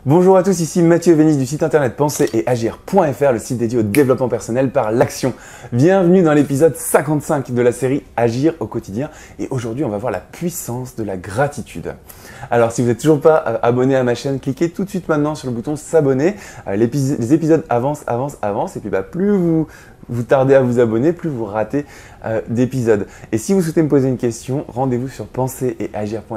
Bonjour à tous, ici Mathieu Vénis du site internet penser et agir.fr, le site dédié au développement personnel par l'action. Bienvenue dans l'épisode 55 de la série Agir au quotidien et aujourd'hui on va voir la puissance de la gratitude. Alors si vous n'êtes toujours pas abonné à ma chaîne, cliquez tout de suite maintenant sur le bouton s'abonner. Les épisodes avancent et puis plus vous tardez à vous abonner, plus vous ratez d'épisodes. Et si vous souhaitez me poser une question, rendez-vous sur penser et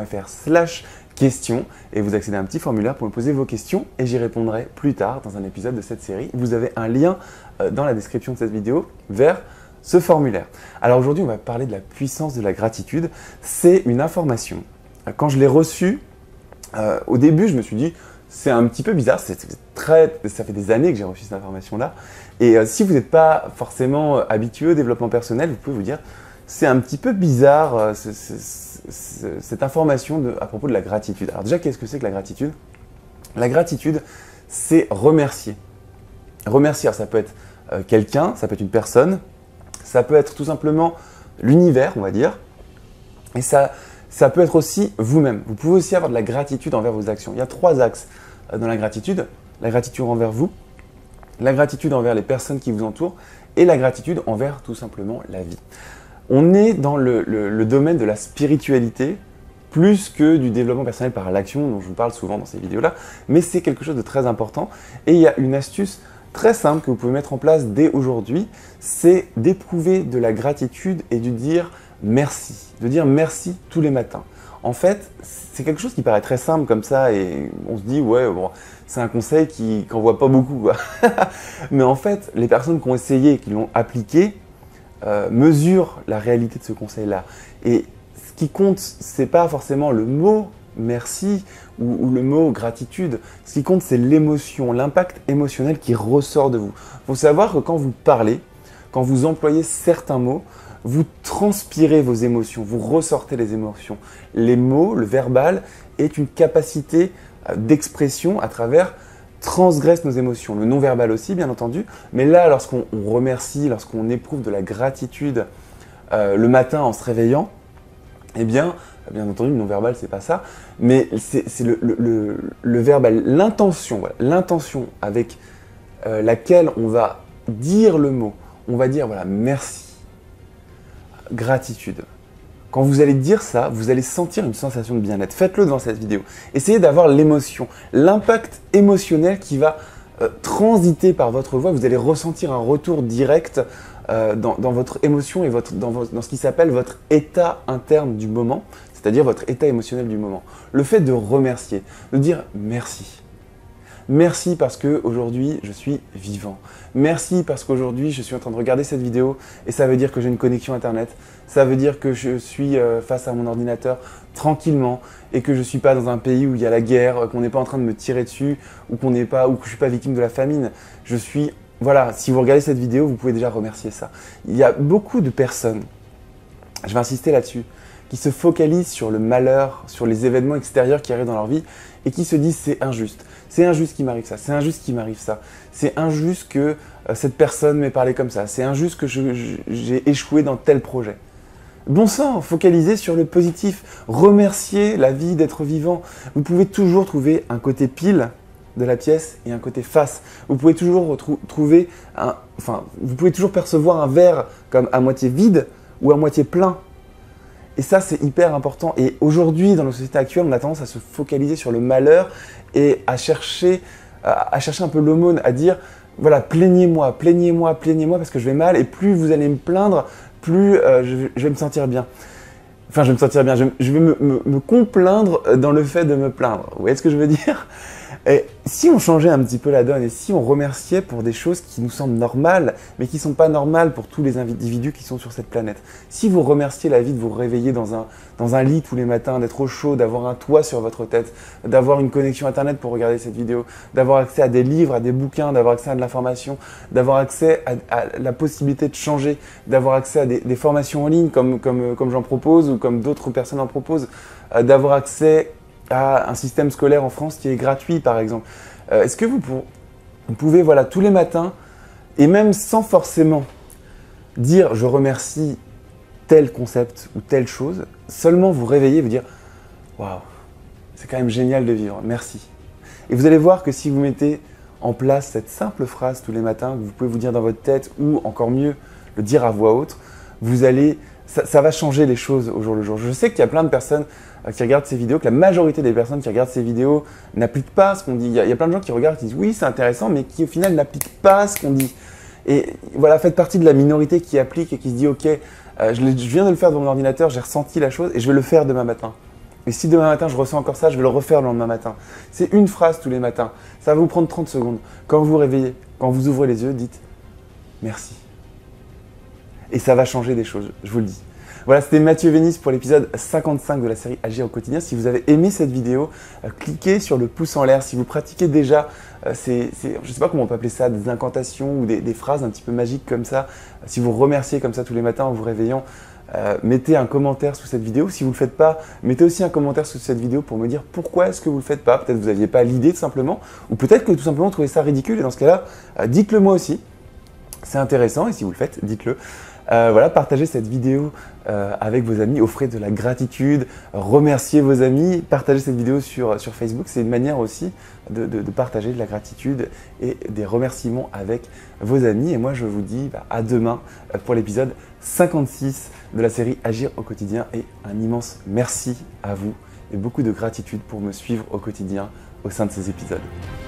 agir.fr/questions et vous accédez à un petit formulaire pour me poser vos questions et j'y répondrai plus tard dans un épisode de cette série. Vous avez un lien dans la description de cette vidéo vers ce formulaire. Alors aujourd'hui, on va parler de la puissance de la gratitude. C'est une information. Quand je l'ai reçue, au début, je me suis dit, c'est un petit peu bizarre, ça fait des années que j'ai reçu cette information-là. Et si vous n'êtes pas forcément habitué au développement personnel, vous pouvez vous dire, c'est un petit peu bizarre cette information à propos de la gratitude. Alors déjà, qu'est-ce que c'est que la gratitude? La gratitude, c'est remercier. Remercier, alors ça peut être quelqu'un, ça peut être une personne, ça peut être tout simplement l'univers, on va dire. Et ça peut être aussi vous-même. Vous pouvez aussi avoir de la gratitude envers vos actions. Il y a 3 axes dans la gratitude. La gratitude envers vous, la gratitude envers les personnes qui vous entourent et la gratitude envers tout simplement la vie. On est dans le domaine de la spiritualité plus que du développement personnel par l'action dont je vous parle souvent dans ces vidéos-là, mais c'est quelque chose de très important et il y a une astuce très simple que vous pouvez mettre en place dès aujourd'hui, c'est d'éprouver de la gratitude et de dire merci, tous les matins. En fait, c'est quelque chose qui paraît très simple comme ça et on se dit ouais bon, c'est un conseil qu'on voit pas beaucoup quoi. Mais en fait, les personnes qui ont essayé, qui l'ont appliqué, mesurent la réalité de ce conseil-là. Et ce qui compte, c'est pas forcément le mot merci ou le mot gratitude. Ce qui compte, c'est l'émotion, l'impact émotionnel qui ressort de vous. Il faut savoir que quand vous parlez, quand vous employez certains mots, vous transpirez vos émotions, vous ressortez les émotions. Les mots, le verbal, est une capacité d'expression à travers transgresse nos émotions. Le non-verbal aussi, bien entendu. Mais là, lorsqu'on remercie, lorsqu'on éprouve de la gratitude le matin en se réveillant, eh bien entendu, le non-verbal, c'est pas ça. Mais c'est le verbal, l'intention, voilà, l'intention avec laquelle on va dire le mot. On va dire, voilà, merci, gratitude. Quand vous allez dire ça, vous allez sentir une sensation de bien-être. Faites-le dans cette vidéo. Essayez d'avoir l'émotion, l'impact émotionnel qui va transiter par votre voix. Vous allez ressentir un retour direct dans votre émotion et dans ce qui s'appelle votre état interne du moment, c'est-à-dire votre état émotionnel du moment. Le fait de remercier, de dire merci. Merci parce qu'aujourd'hui, je suis vivant. Merci parce qu'aujourd'hui, je suis en train de regarder cette vidéo et ça veut dire que j'ai une connexion Internet. Ça veut dire que je suis face à mon ordinateur tranquillement et que je ne suis pas dans un pays où il y a la guerre, qu'on n'est pas en train de me tirer dessus ou que je ne suis pas victime de la famine. Voilà, si vous regardez cette vidéo, vous pouvez déjà remercier ça. Il y a beaucoup de personnes, je vais insister là-dessus, qui se focalisent sur le malheur, sur les événements extérieurs qui arrivent dans leur vie et qui se disent c'est injuste. C'est injuste qu'il m'arrive ça, c'est injuste qu'il m'arrive ça. C'est injuste que cette personne m'ait parlé comme ça. C'est injuste que j'ai échoué dans tel projet. Bon sang, focalisez sur le positif. Remerciez la vie d'être vivant. Vous pouvez toujours trouver un côté pile de la pièce et un côté face. Vous pouvez toujours vous pouvez toujours percevoir un verre comme à moitié vide ou à moitié plein. Et ça, c'est hyper important. Et aujourd'hui, dans nos sociétés actuelles, on a tendance à se focaliser sur le malheur et à chercher un peu l'aumône, à dire, voilà, plaignez-moi parce que je vais mal. Et plus vous allez me plaindre, plus je vais me sentir bien. Enfin, je vais me sentir bien. Je vais me complaindre dans le fait de me plaindre. Vous voyez ce que je veux dire? Et si on changeait un petit peu la donne et si on remerciait pour des choses qui nous semblent normales, mais qui ne sont pas normales pour tous les individus qui sont sur cette planète. Si vous remerciez la vie de vous réveiller dans un lit tous les matins, d'être au chaud, d'avoir un toit sur votre tête, d'avoir une connexion Internet pour regarder cette vidéo, d'avoir accès à des livres, à des bouquins, d'avoir accès à de l'information, d'avoir accès à la possibilité de changer, d'avoir accès à des formations en ligne comme j'en propose ou comme d'autres personnes en proposent, d'avoir accès à un système scolaire en France qui est gratuit par exemple. Est-ce que vous pouvez, voilà, tous les matins, et même sans forcément dire je remercie tel concept ou telle chose, seulement vous réveiller et vous dire waouh, c'est quand même génial de vivre, merci. Et vous allez voir que si vous mettez en place cette simple phrase tous les matins, que vous pouvez vous dire dans votre tête ou encore mieux, le dire à voix haute, ça va changer les choses au jour le jour. Je sais qu'il y a plein de personnes qui regardent ces vidéos, que la majorité des personnes qui regardent ces vidéos n'appliquent pas ce qu'on dit. Il y a plein de gens qui regardent et qui disent oui, c'est intéressant, mais qui au final n'appliquent pas ce qu'on dit. Et voilà, faites partie de la minorité qui applique et qui se dit ok, je viens de le faire devant mon ordinateur, j'ai ressenti la chose et je vais le faire demain matin. Et si demain matin je ressens encore ça, je vais le refaire le lendemain matin. C'est une phrase tous les matins. Ça va vous prendre 30 secondes. Quand vous vous réveillez, quand vous ouvrez les yeux, dites merci. Et ça va changer des choses, je vous le dis. Voilà, c'était Mathieu Vénis pour l'épisode 55 de la série Agir au quotidien. Si vous avez aimé cette vidéo, cliquez sur le pouce en l'air. Si vous pratiquez déjà, je ne sais pas comment on peut appeler ça, des incantations ou des phrases un petit peu magiques comme ça, si vous remerciez comme ça tous les matins en vous réveillant, mettez un commentaire sous cette vidéo. Si vous ne le faites pas, mettez aussi un commentaire sous cette vidéo pour me dire pourquoi est-ce que vous ne le faites pas. Peut-être que vous n'aviez pas l'idée tout simplement, ou peut-être que tout simplement vous trouvez ça ridicule. Et dans ce cas-là, dites-le moi aussi. C'est intéressant et si vous le faites, dites-le. Voilà, partagez cette vidéo avec vos amis, offrez de la gratitude, remerciez vos amis, partagez cette vidéo sur Facebook. C'est une manière aussi de partager de la gratitude et des remerciements avec vos amis. Et moi, je vous dis à demain pour l'épisode 56 de la série Agir au quotidien. Et un immense merci à vous et beaucoup de gratitude pour me suivre au quotidien au sein de ces épisodes.